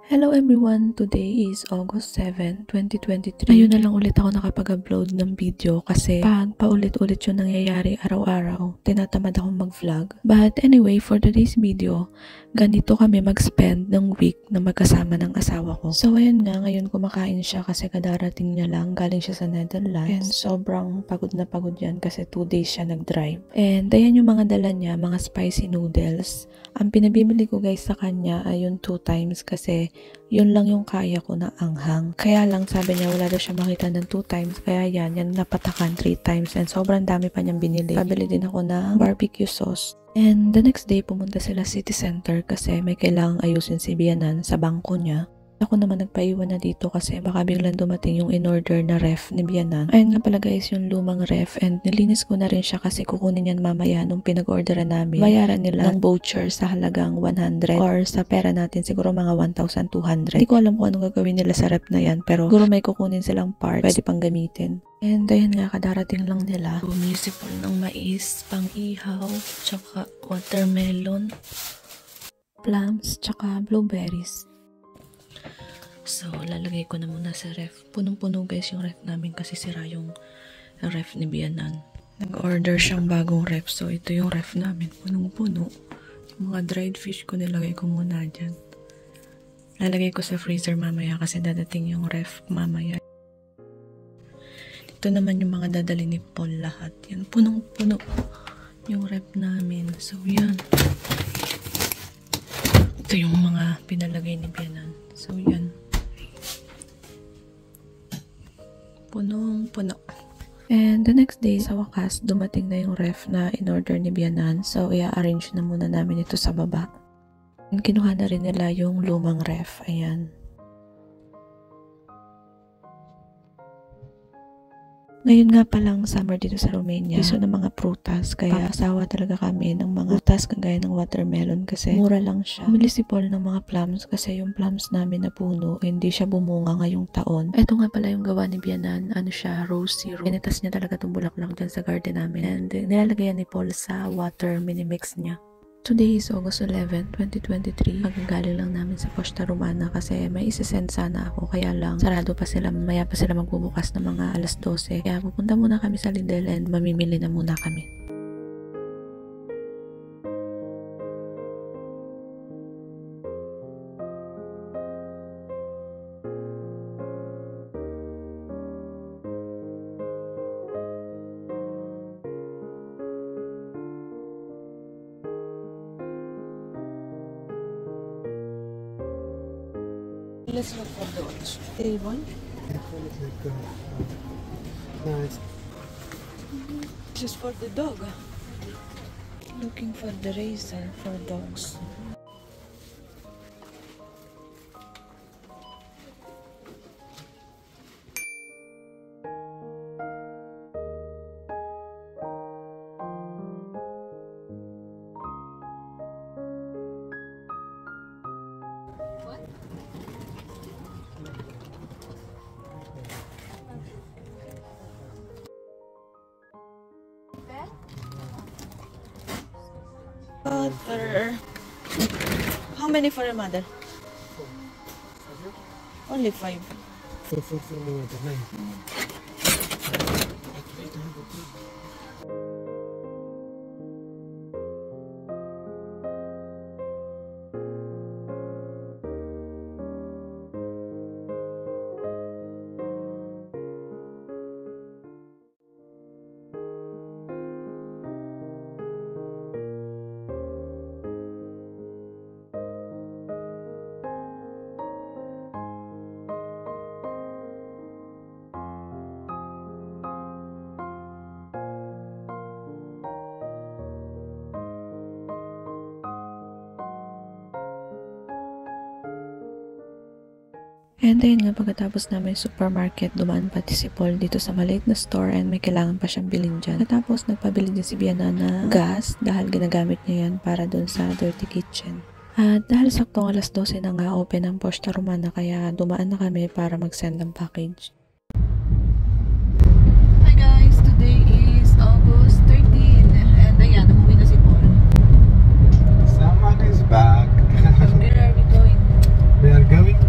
Hello everyone! Today is August 7, 2023. Ayun na lang ulit ako nakapag-upload ng video kasi pag paulit-ulit yung nangyayari araw-araw, tinatamad akong mag-vlog. But anyway, for today's video, ganito kami mag-spend ng week na magkasama ng asawa ko. So ayun nga, ngayon kumakain siya kasi kadarating niya lang, galing siya sa Netherlands. And sobrang pagod na pagod yan kasi 2 days siya nag-drive. And ayan yung mga dala niya, mga spicy noodles. Ang pinabibili ko guys sa kanya ay yung 2 times kasi yun lang yung kaya ko na anghang. Kaya lang sabi niya wala daw siya makita ng 2 times. Kaya yan napatakan 3 times and sobrang dami pa niyang binili. Pabili din ako ng barbecue sauce. And the next day pumunta sila City Center kasi may kailangang ayusin si Bianan sa bangko niya. Ako naman nagpaiwan na dito kasi baka biglang dumating yung in-order na ref ni Bianan. Ayun nga pala guys yung lumang ref and nilinis ko na rin siya kasi kukunin yan mamaya nung pinag-orderan namin. Bayaran nila ng voucher sa halagang 100 or sa pera natin siguro mga 1,200. Hindi ko alam kung anong gagawin nila sa ref na yan pero siguro may kukunin silang parts pwede pang gamitin. And ayun nga kadarating lang nila. Municipal ng mais, pang ihaw, tsaka watermelon, plums, tsaka blueberries. So, lalagay ko na muna sa ref. Punong-puno guys yung ref namin kasi sira yung ref ni Bianan. Nag-order siyang bagong ref. So, ito yung ref namin. Punong-puno. Yung mga dried fish ko nilagay ko muna dyan. Lalagay ko sa freezer mamaya kasi dadating yung ref mamaya. Ito naman yung mga dadali ni Paul lahat. Yan, punong-puno yung ref namin. So, yan. Ito yung mga pinalagay ni Bianan. So, yan. Punong-puno. And the next day, sa wakas, dumating na yung ref na in-order ni Bianan. So, i-arrange na muna namin ito sa baba. And kinuha na rin nila yung lumang ref. Ayan. Ngayon nga palang summer dito sa Romania. Piso ng mga prutas. Kaya asawa talaga kami ng mga prutas kagaya ng watermelon kasi mura lang siya. Bumili si Paul ng mga plums kasi yung plums namin na puno hindi siya bumunga ngayong taon. Ito nga pala yung gawa ni Bianan. Ano siya? Rose syrup. Pinitas niya talaga itong bulaklak dyan sa garden namin. And nilalagayan ni Paul sa water minimix niya. Today is August 11, 2023. Magagaling lang namin sa Posta Romana kasi may isasend sana ako. Kaya lang, sarado pa sila. Mamaya pa sila magbubukas ng mga alas 12. Kaya pupunta muna kami sa Lidl and mamimili na muna kami. Let's look for the table. Nice. This is for the dog. Looking for the razor for dogs. Butter. How many for a mother? Only 5. For mother, 9. And then nga pagkatapos namin supermarket, dumaan pati si Paul dito sa maliit na store and may kailangan pa siyang bilhin dyan. Tapos nagpabili din si Bianan na gas dahil ginagamit niya yan para dun sa dirty kitchen. At dahil saktong alas 12 na nga open ang Posta Romana kaya dumaan na kami para mag-send ng package. Hi guys! Today is August 13 and ayan, umuwi na si Paul. Someone is back. Where are we going? We are going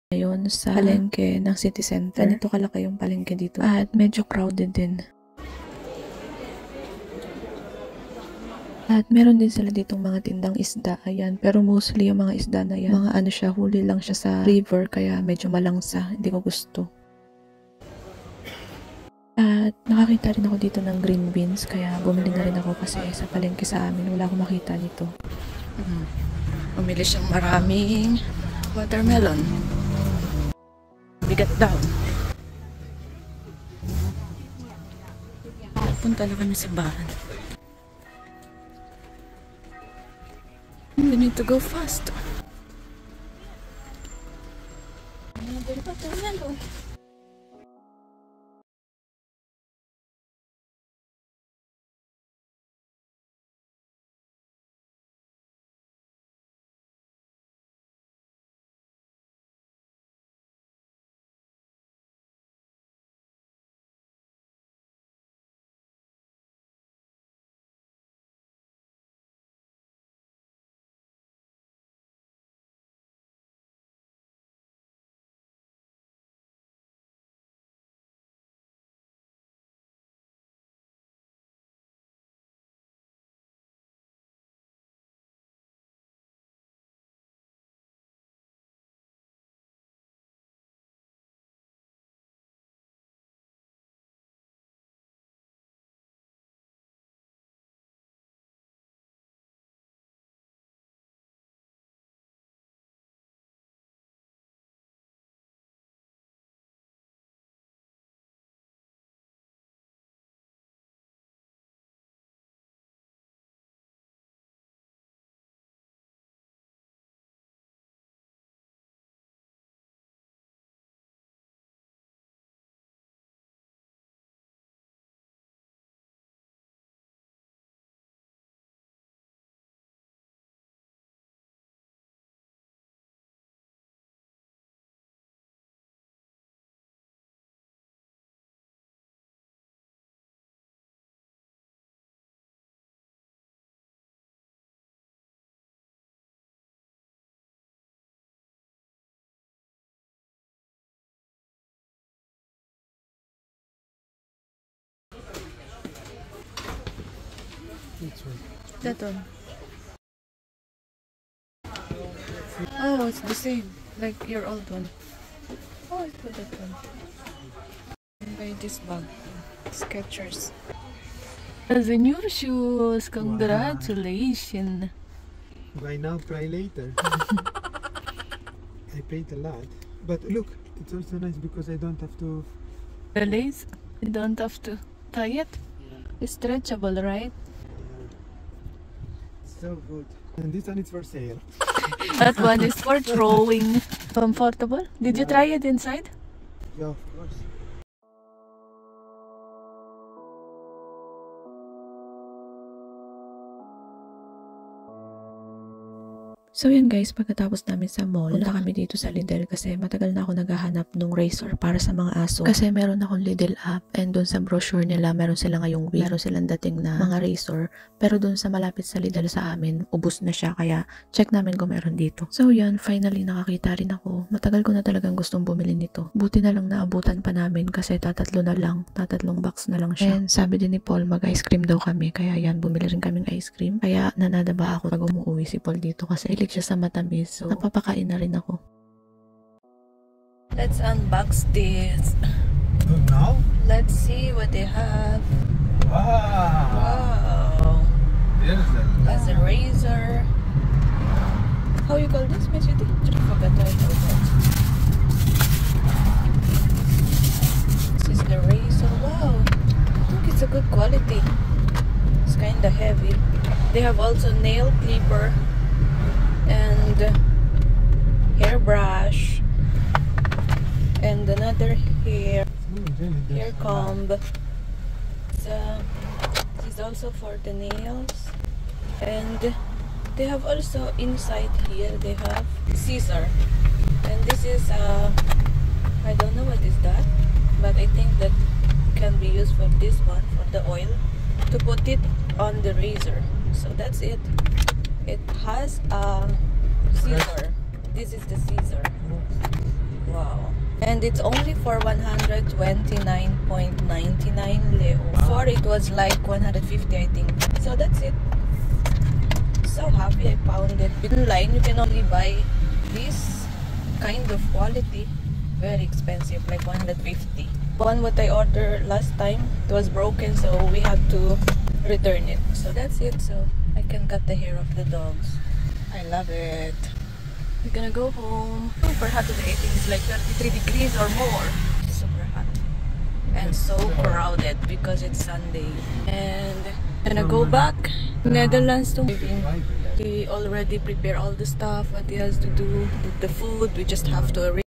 Ngayon sa palengke ng city center. Ganito kalaki yung palengke dito. At medyo crowded din. At meron din sila ditong mga tindang isda. Ayan. Pero mostly yung mga isda na yan, mga ano siya, huli lang siya sa river. Kaya medyo malangsa. Hindi ko gusto. At nakakita rin ako dito ng green beans. Kaya bumili na rin ako kasi sa palengke sa amin wala akong makita dito. Bumili siyang maraming watermelon. Bigat daw. Punta na kami sa bahan. We need to go fast. Another watermelon. Which one? That one. Oh, it's the same. Like your old one. Oh, it's for that one. Buy this bag. Skechers. The new shoes. Congratulations. Buy now, cry later. I paid a lot. But look, it's also nice because I don't have to... The lace, you don't have to tie it. It's stretchable, right? So good. And this one is for sale. That one is for throwing. Comfortable? Did you try it inside? Yeah, of course. So yan guys, pagkatapos namin sa mall, punta kami dito sa Lidl kasi matagal na ako naghahanap ng razor para sa mga aso. Kasi meron akong Lidl app and doon sa brochure nila meron sila ngayong week. Meron silang dating na mga razor. Pero doon sa malapit sa Lidl sa amin, ubos na siya kaya check namin kung meron dito. So yan, finally nakakita rin ako. Matagal ko na talagang gustong bumili nito. Buti na lang naabutan pa namin kasi tatatlo na lang. Tatatlong box na lang siya. And sabi din ni Paul mag-ice cream daw kami kaya yan, bumili rin kaming ice cream. Kaya nanadaba ako pag umuwi si Paul dito kasi siya sa matamis. So, napapakain na rin ako. Let's unbox this. Oh, now? Let's see what they have. Wow! Wow! There's a razor. How you call this, Miss Yudi? I forgot how I call that. This is the razor. Wow! I think it's a good quality. It's kinda heavy. They have also nail clipper and hairbrush and another hair comb. So this is also for the nails, and they have also inside here they have scissor, and this is I don't know what is that, but I think that can be used for this one, for the oil, to put it on the razor. So that's it. It has a scissor. This is the Caesar. Wow. And it's only for 129.99 leo. Before it was like 150, I think. So that's it. So happy I found it. Online, you can only buy this kind of quality. Very expensive, like 150. One what I ordered last time, it was broken, so we had to return it. So that's it. So I can cut the hair of the dogs. I love it. We're gonna go home. Super hot today. I think it's like 33 degrees or more. Super hot. And so crowded because it's Sunday. And I'm gonna go back to Netherlands to he already prepare all the stuff, what he has to do, the food. We just have to arrange.